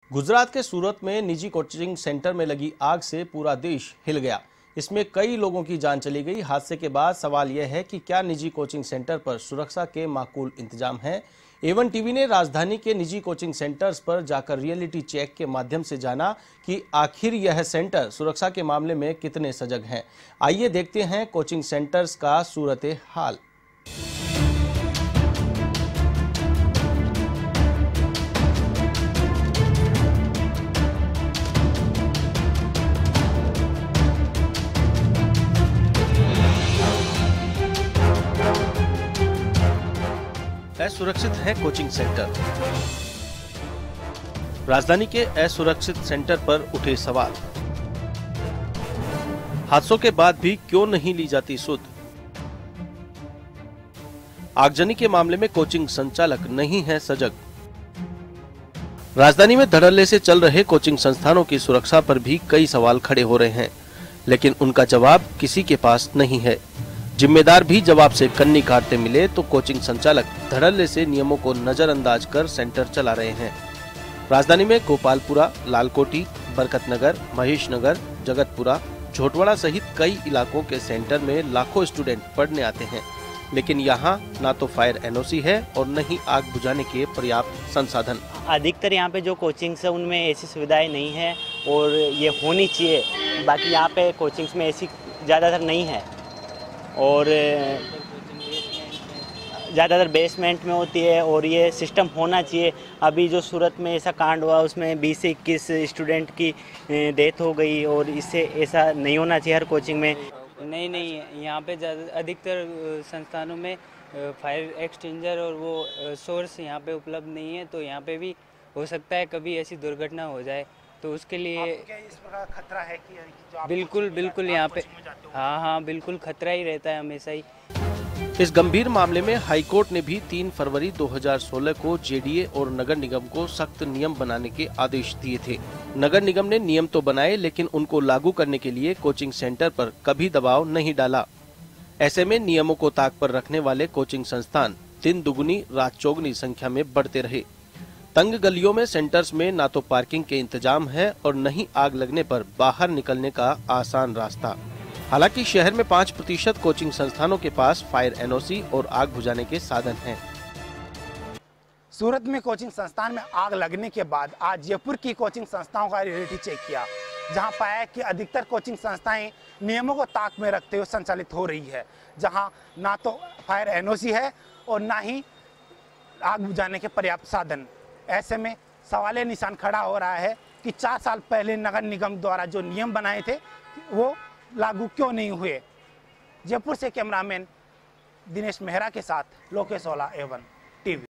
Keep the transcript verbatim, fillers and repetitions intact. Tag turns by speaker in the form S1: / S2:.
S1: गुजरात के सूरत में निजी कोचिंग सेंटर में लगी आग से पूरा देश हिल गया। इसमें कई लोगों की जान चली गई। हादसे के बाद सवाल यह है कि क्या निजी कोचिंग सेंटर पर सुरक्षा के माकूल इंतजाम हैं? एवन टीवी ने राजधानी के निजी कोचिंग सेंटर्स पर जाकर रियलिटी चेक के माध्यम से जाना कि आखिर यह सेंटर सुरक्षा के मामले में कितने सजग हैं। आइए देखते हैं कोचिंग सेंटर्स का सूरत हाल। असुरक्षित है कोचिंग सेंटर। राजधानी के असुरक्षित सेंटर पर उठे सवाल। हादसों के बाद भी क्यों नहीं ली जाती सुध? आगजनी के मामले में कोचिंग संचालक नहीं है सजग। राजधानी में धड़ल्ले से चल रहे कोचिंग संस्थानों की सुरक्षा पर भी कई सवाल खड़े हो रहे हैं, लेकिन उनका जवाब किसी के पास नहीं है। जिम्मेदार भी जवाब से कन्नी काटते मिले तो कोचिंग संचालक धड़ल्ले से नियमों को नजरअंदाज कर सेंटर चला रहे हैं। राजधानी में गोपालपुरा, लालकोटी, बरकतनगर, महेश नगर, जगतपुरा, झोटवाड़ा सहित कई इलाकों के सेंटर में लाखों स्टूडेंट पढ़ने आते हैं, लेकिन यहाँ ना तो फायर एन ओ सी है और न ही आग बुझाने के पर्याप्त संसाधन।
S2: अधिकतर यहाँ पे जो कोचिंग्स है उनमें ऐसी सुविधाएं नहीं है और ये होनी चाहिए। बाकी यहाँ पे कोचिंग्स में ऐसी ज़्यादातर नहीं है और ज़्यादातर बेसमेंट में होती है और ये सिस्टम होना चाहिए। अभी जो सूरत में ऐसा कांड हुआ उसमें बीस से इक्कीस स्टूडेंट की डेथ हो गई और इससे ऐसा नहीं होना चाहिए हर कोचिंग में।
S3: नहीं नहीं यहाँ पे अधिकतर संस्थानों में फायर एक्सटिंजर और वो सोर्स यहाँ पे उपलब्ध नहीं है, तो यहाँ पे भी हो सकता है कभी ऐसी दुर्घटना हो जाए, तो उसके लिए
S4: क्या इस प्रकार खतरा है कि जो आप
S3: बिल्कुल बिल्कुल यहाँ पे हाँ हाँ बिल्कुल खतरा ही रहता है हमेशा ही।
S1: इस गंभीर मामले में हाईकोर्ट ने भी तीन फरवरी दो हज़ार सोलह को जे डी ए और नगर निगम को सख्त नियम बनाने के आदेश दिए थे। नगर निगम ने नियम तो बनाए, लेकिन उनको लागू करने के लिए कोचिंग सेंटर पर कभी दबाव नहीं डाला। ऐसे में नियमों को ताक पर रखने वाले कोचिंग संस्थान दिन दुगुनी रात चौगुनी संख्या में बढ़ते रहे। तंग गलियों में सेंटर्स में ना तो पार्किंग के इंतजाम है और न ही आग लगने पर बाहर निकलने का आसान रास्ता। हालांकि शहर में पाँच प्रतिशत कोचिंग संस्थानों के पास फायर एन ओ सी और आग बुझाने के साधन हैं।
S4: सूरत में कोचिंग संस्थान में आग लगने के बाद आज जयपुर की कोचिंग संस्थाओं का रियलिटी चेक किया, जहां पाया कि अधिकतर कोचिंग संस्थाएं नियमों को ताक में रखते हुए संचालित हो रही है, जहां ना तो फायर एन ओ सी है और ना ही आग बुझाने के पर्याप्त साधन। ऐसे में सवाल निशान खड़ा हो रहा है कि चार साल पहले नगर निगम द्वारा जो नियम बनाए थे वो लागू क्यों नहीं हुए। जयपुर से कैमरामैन दिनेश मेहरा के साथ लोकेश ओला, एवन टीवी।